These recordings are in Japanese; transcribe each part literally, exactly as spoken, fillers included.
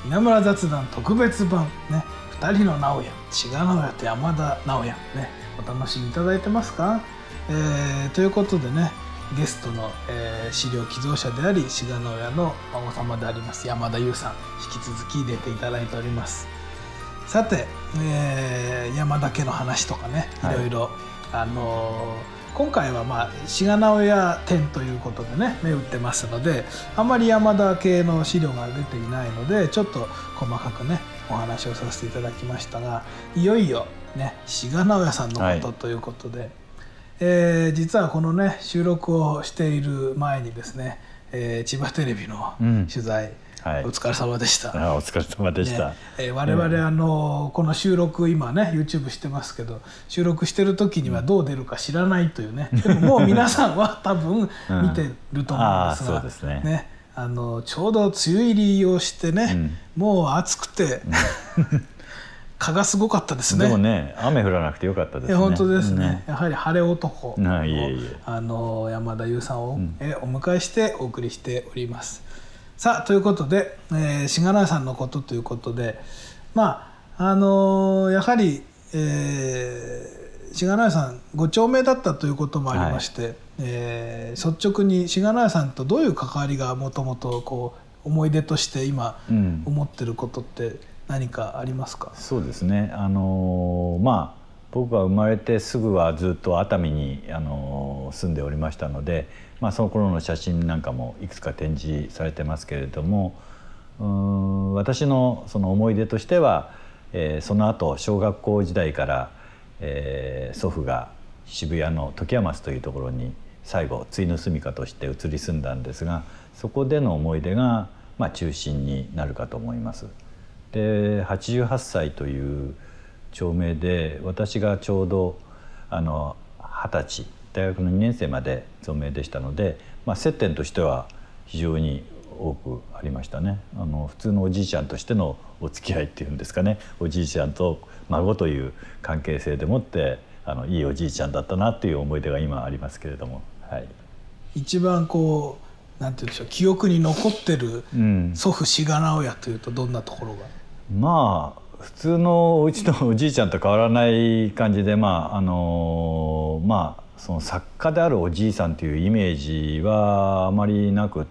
稲村雑談特別版ね、ふたりの直哉、志賀直哉と山田直哉ね、お楽しみいただいてますか？えー、ということでね、ゲストの、えー、資料寄贈者であり志賀直哉の孫様であります山田優さん、引き続き出ていただいております。さて、えー、山田家の話とかね、いろいろ、はい、あのー今回は、まあ、志賀直哉展ということでね目打ってますので、あんまり山田系の資料が出ていないのでちょっと細かくねお話をさせていただきましたが、いよいよね志賀直哉さんのことということで、はい、えー、実はこのね収録をしている前にですね、えー、千葉テレビの取材、うん、はい、お疲れ様でした。 あ、お疲れ様でした。 ね、えー、我々、えー、あのこの収録今ね YouTube してますけど、収録してる時にはどう出るか知らないというね、でももう皆さんは多分見てると思うんですが、うん、あ、そうですね。ね、あのちょうど梅雨入りをしてね、うん、もう暑くて蚊がすごかったですね。 でもね、雨降らなくてよかったですね。 本当ですね、うん、やはり晴れ男の、 いえいえ、 あの山田優さんを、うん、えお迎えしてお送りしております。さあということで、えー、志賀直哉さんのことということで、まああのー、やはり、えー、志賀直哉さんご長命だったということもありまして、はい、えー、率直に志賀直哉さんとどういう関わりがもともとこう思い出として今思ってることって何かありますか？ うん、そうですね、あのー、まあ僕が生まれてすぐはずっと熱海に、あのー、住んでおりましたので、まあ、その頃の写真なんかもいくつか展示されてますけれども、うーん、私のその思い出としては、えー、その後小学校時代から、えー、祖父が渋谷の時山町というところに最後ついの住みかとして移り住んだんですが、そこでの思い出が、まあ、中心になるかと思います。ではちじゅうはっさいという町名で、私がちょうどあのはたち大学のにねん生まで存命でしたので、まあ、接点としては非常に多くありましたね。あの普通のおじいちゃんとしてのお付き合いっていうんですかね、おじいちゃんと孫という関係性でもってあのいいおじいちゃんだったなという思い出が今ありますけれども、はい、 一番こうなんていうんでしょう、記憶に残ってる祖父志賀直哉というとどんなところが？ うん、まあ普通のうちのおじいちゃんと変わらない感じで、まああのまあその作家であるおじいさんというイメージはあまりなくって、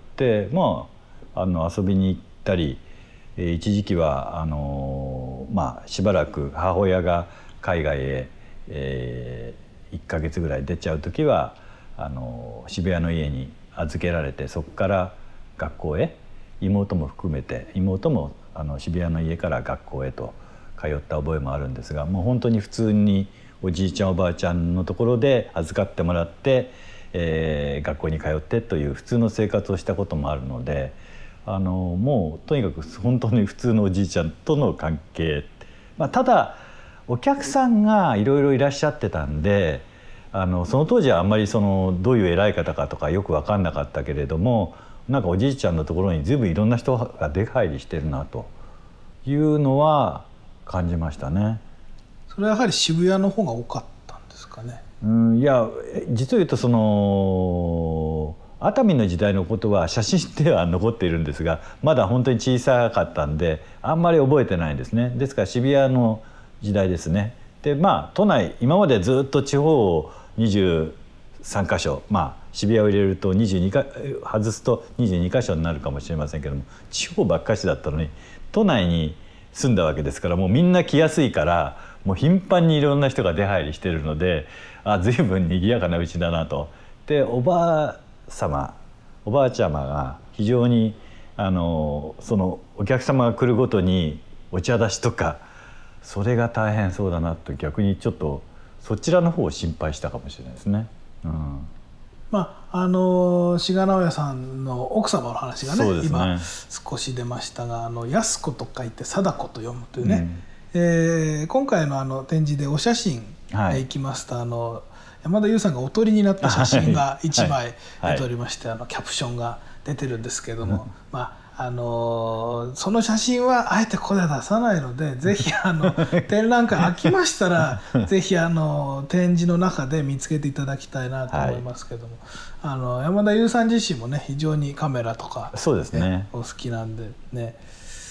まあ、あの遊びに行ったり、えー、一時期はあの、まあ、しばらく母親が海外へ、えー、いっかげつぐらい出ちゃう時はあの渋谷の家に預けられて、そこから学校へ、妹も含めて妹もあの渋谷の家から学校へと通った覚えもあるんですが、もう本当に普通におじいちゃんおばあちゃんのところで預かってもらって、えー、学校に通ってという普通の生活をしたこともあるので、あのもうとにかく本当に普通のおじいちゃんとの関係、まあ、ただお客さんがいろいろいらっしゃってたんで、あのその当時はあんまりそのどういう偉い方かとかよく分かんなかったけれども、なんかおじいちゃんのところに随分いろんな人が出入りしてるなというのは感じましたね。 それはやはり渋谷の方が多かったんですかね？ うん、いや実を言うとその熱海の時代のことは写真では残っているんですが、まだ本当に小さかったんであんまり覚えてないんですね。ですから渋谷の時代ですね。でまあ都内今までずっと地方をにじゅうさんかしょ、まあ渋谷を入れるとにじゅうにか外すとにじゅうにかしょになるかもしれませんけども、地方ばっかしだったのに都内に住んだわけですから、もうみんな来やすいからもう頻繁にいろんな人が出入りしてるので、あ随分にぎやかなうちだなと。でおばあ様おばあちゃまが非常にあのそのお客様が来るごとにお茶出しとか、それが大変そうだなと逆にちょっとそちらの方を心配したかもしれないですね。うん、 まああの志賀直哉さんの奥様の話が ね, ね今少し出ましたが、あの安子と書いて貞子と読むというね、うん、えー、今回のあの展示でお写真でいきますと、はい、あの山田優さんがお撮りになった写真がいちまい出ておりまして、はいはい、あのキャプションが出てるんですけれども、うん、まああのその写真はあえてここで出さないので、ぜひあの展覧会飽きましたらぜひあの展示の中で見つけていただきたいなと思いますけども、はい、あの山田優さん自身もね非常にカメラとか、ね、 そうですね、 お好きなんでね。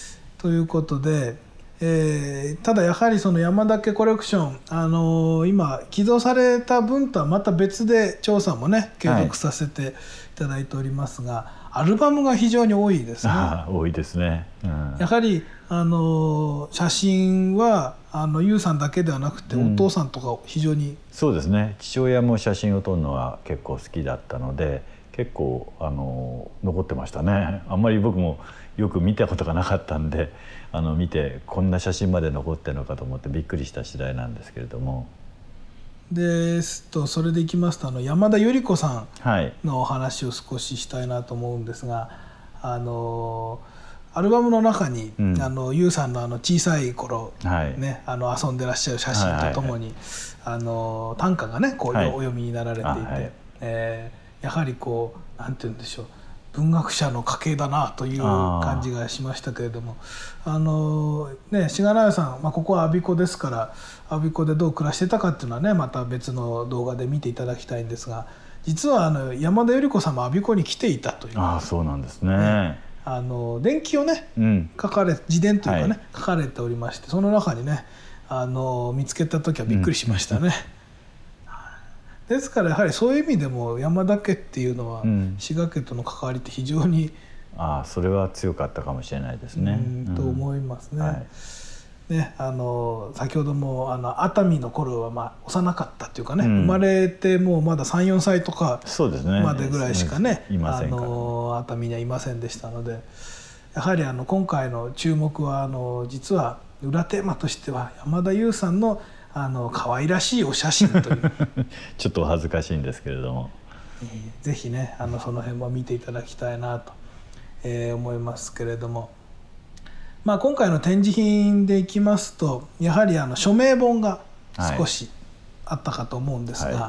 ということで、えー、ただやはりその山田家コレクション、あのー、今寄贈された分とはまた別で調査もね継続させていただいておりますが、はい、アルバムが非常に多いですね。 あ多いですね、うん、 やはり、あのー、写真はあの優さんだけではなくて、うん、お父さんとか非常にそうですね、父親も写真を撮るのは結構好きだったので結構あの残ってましたね。あんまり僕もよく見たことがなかったんで、あの見てこんな写真まで残ってるのかと思ってびっくりした次第なんですけれども。 ですとそれでいきますと、あの山田百合子さんのお話を少ししたいなと思うんですが、あのアルバムの中に、うん、あの優さんのあの小さい頃、はいね、あの遊んでらっしゃる写真とともに、あの短歌がねこう、はい、お読みになられていて、はい、えー、やはりこうなんて言うんでしょう、文学者の家系だなという感じがしましたけれども、あのね志賀直哉さん、まあ、ここは我孫子ですから、我孫子でどう暮らしてたかっていうのはねまた別の動画で見ていただきたいんですが、実はあの山田百合子さんも我孫子に来ていたという。 ああそうなんですね。ね、 あの伝記をね、うん、書かれ自伝というかね、はい、書かれておりまして、その中にねあの見つけた時はびっくりしましたね。うんですからやはりそういう意味でも山田家っていうのは滋賀家との関わりって非常に、 うん、ああそれは強かったかもしれないですね。 うんと思いますね。はいね、あの先ほどもあの熱海の頃はまあ幼かったというかね、うん、生まれてもうまださん、よんさいとかまでぐらいしかね、あの熱海にはいませんでしたので、やはりあの今回の注目はあの実は裏テーマとしては山田優さんのあの可愛らしいお写真というちょっとお恥ずかしいんですけれども、 えー、ぜひねあのその辺も見ていただきたいなと、えー、思いますけれども、まあ、今回の展示品でいきますとやはりあの署名本が少しあったかと思うんですが、はい、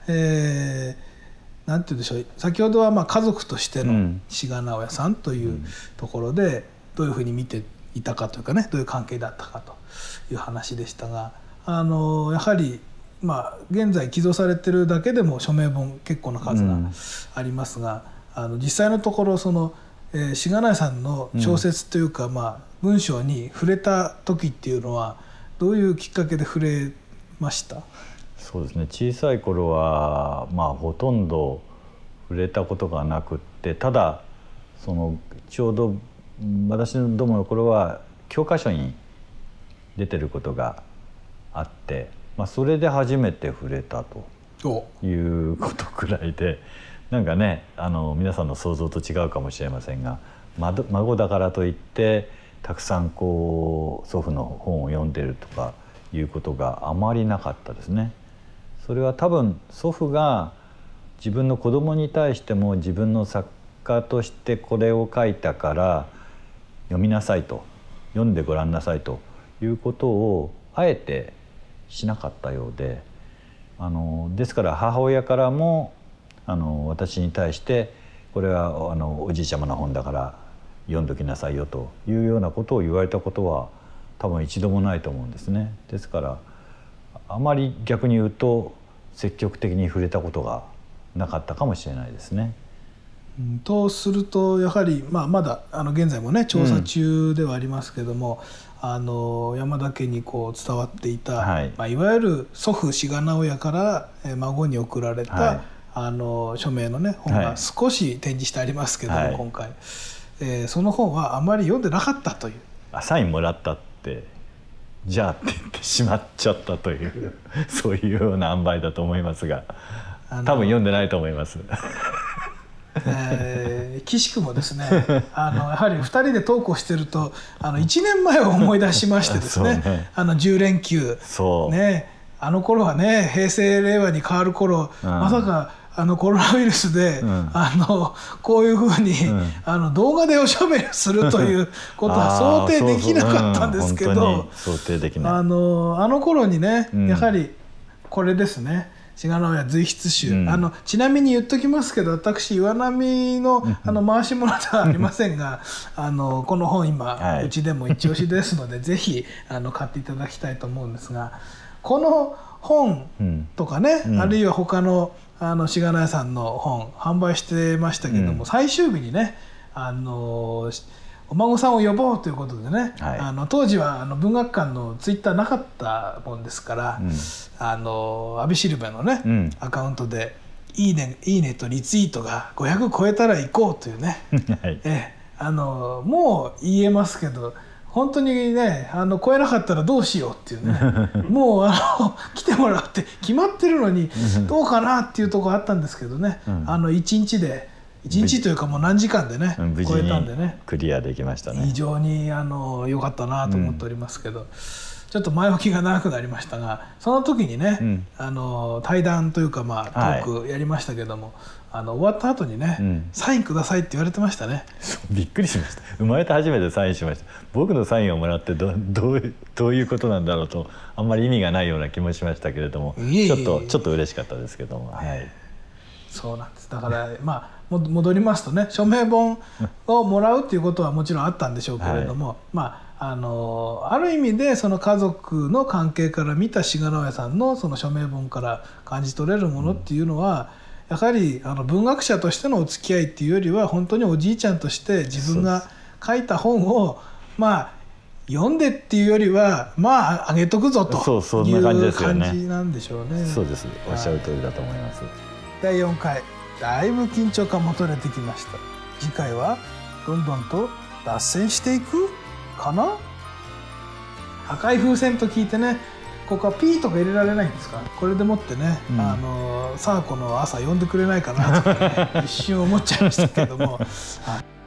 えー、なんて言うんでしょう、先ほどはまあ家族としての志賀直哉さんというところでどういうふうに見ていたかというかね、どういう関係だったかという話でしたが、あのやはり、まあ、現在寄贈されてるだけでも署名本結構な数がありますが、うん、あの実際のところその、えー、志賀直哉さんの小説というか、うん、まあ、文章に触れた時っていうのはどういうきっかけで触れました？ そうですね、小さい頃は、まあ、ほとんど触れたことがなくって、ただそのちょうど私どもの頃は教科書に出てることがあって、まあ、それで初めて触れたということくらいで、なんかねあの皆さんの想像と違うかもしれませんが、孫だからといってたくさんこう祖父の本を読んでるとかいうことがあまりなかったですね。それは多分祖父が自分の子供に対しても自分の作家としてこれを書いたから読みなさいと、読んでごらんなさいということをあえてしなかったようで、あのですから母親からもあの私に対してこれはあのおじいちゃまの本だから読んどきなさいよというようなことを言われたことは多分一度もないと思うんですね。ですからあまり逆に言うと積極的に触れたことがなかったかもしれないですね。 うん、とするとやはり、まあ、まだあの現在もね調査中ではありますけども、うん、あの山田家にこう伝わっていた、はい、まあ、いわゆる祖父志賀直哉から孫に送られた、はい、あの署名のね本が少し展示してありますけども、はい、今回、えー、その本はあまり読んでなかったという。 サインもらったってじゃあって言ってしまっちゃったというそういうような塩梅だと思いますが、多分読んでないと思います。 えー、岸くもですねあのやはりふたりでトークをしてるとあのいちねんまえを思い出しましてですねね、あのじゅう連休そう、 ね、あの頃はね平成令和に変わる頃、うん、まさかあのコロナウイルスで、うん、あのこういうふうに、うん、あの動画でおしゃべりするということは想定できなかったんですけど、 想定できない。 あのあの頃にね、うん、やはりこれですね、志賀直哉随筆集、うん、あのちなみに言っときますけど、私岩波 の, あの回し物ではありませんがあのこの本今、はい、うちでも一押しですのでぜひあの買っていただきたいと思うんですが、この本とかね、うん、あるいは他のあの志賀直哉さんの本販売してましたけども、うん、最終日にねあのお孫さんを呼ぼうということでね、 はい、 あの当時はあの文学館のツイッターなかったもんですから、うん、あのアビシルベのね、うん、アカウントでいいね、いいねとリツイートがごひゃく超えたら行こうというね、はい、えあのもう言えますけど本当にねあの超えなかったらどうしようっていうねもうあの来てもらうって決まってるのにどうかなっていうところあったんですけどね、うん、あのいちにちでいちにちというかもう何時間でね超えたんでねクリアできましたね。 非常にあの良かったなと思っておりますけど、うん、ちょっと前置きが長くなりましたがその時にね、うん、あの対談というかまあトークやりましたけども、はい、あの終わった後にね、うん、サインくださいって言われてましたね。 びっくりしました。生まれて初めてサインしました。僕のサインをもらって ど, ど, うどういうことなんだろうとあんまり意味がないような気もしましたけれども、いえいえちょっとちょっと嬉しかったですけども、はい、 そうなんです。だからまあ戻りますとね署名本をもらうっていうことはもちろんあったんでしょうけれども、はい、まああのある意味でその家族の関係から見た志賀直哉さんのその署名本から感じ取れるものっていうのは、うん、やはりあの文学者としてのお付き合いっていうよりは本当におじいちゃんとして自分が書いた本をまあ読んでっていうよりはまああげとくぞという感じなんでしょうね。 そうです。おっしゃる通りだと思います。 だいよんかいだいぶ緊張感も取れてきました。次回はどんどんと脱線していくかな。赤い風船と聞いてねここはピーとか入れられないんですか。これでもってね、うん、あのサーコの朝呼んでくれないかなとか、ね、一瞬思っちゃいましたけども、はい